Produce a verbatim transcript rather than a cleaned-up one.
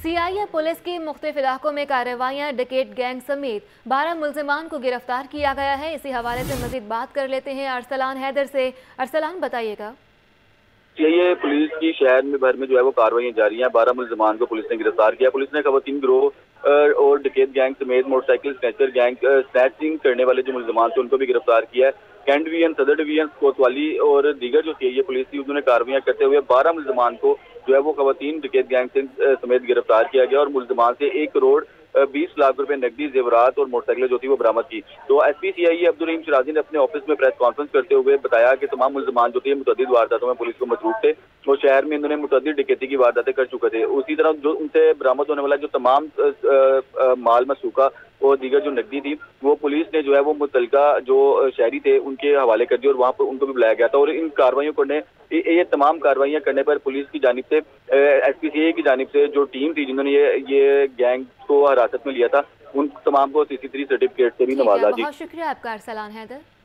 CIA police की मुख्तलिफ इलाकों में कार्रवाइयाँ, डकैत गैंग समेत बारह मुल्जिमान को गिरफ्तार किया गया है। इसी हवाले से मजीद बात कर लेते हैं अरसलान हैदर से। अरसलान, बताइएगा। सीआईए पुलिस की शहर में भर में जो है वो कार्रवाई जारी है। बारह मुल्जिमान को पुलिस ने गिरफ्तार किया। पुलिस ने खवातीन गिरोह और डकैत गैंग समेत मोटरसाइकिल स्नैचर गैंग स्नैचिंग करने वाले जो मुल्जिमान थे उनको भी गिरफ्तार किया है। कैंट डिवीजन, सदर डिवीजन, कोतवाली और दीगर जो सीआईए पुलिस थी उन्होंने कार्रवाइयां करते हुए बारह मुल्जिमान को जो है वो खवातीन डकैत गैंग से समेत गिरफ्तार किया गया और मुल्जिमान से एक करोड़ बीस लाख रुपए नकदी, जेवरात और मोटरसाइकिलें जो थी वो बरामद की। तो एसपी सीआईए अब्दुल रहीम शिराजी ने अपने ऑफिस में प्रेस कॉन्फ्रेंस करते हुए बताया कि तमाम मुल्जिमान जो थे मुतअद्दिद वारदातों में पुलिस को मसरूफ थे और शहर में इन्होंने मुतअद्दिद डकैती की वारदातें कर चुके थे। उसी तरह जो उनसे बरामद होने वाला जो तमाम माल मसूका और दीगर जो नकदी थी वो पुलिस ने जो है वो मुतलका जो शहरी थे उनके हवाले कर दी और वहाँ पर उनको भी बुलाया गया था। और इन कार्रवाइयों करने ये तमाम कार्रवाइयां करने पर पुलिस की जानिब से, एसपीसीए की जानिब से जो टीम थी जिन्होंने ये ये गैंग को हिरासत में लिया था, उन तमाम को सीसी थ्री सर्टिफिकेट से भी नवाजा। बहुत शुक्रिया आपका अरसलान हैदर।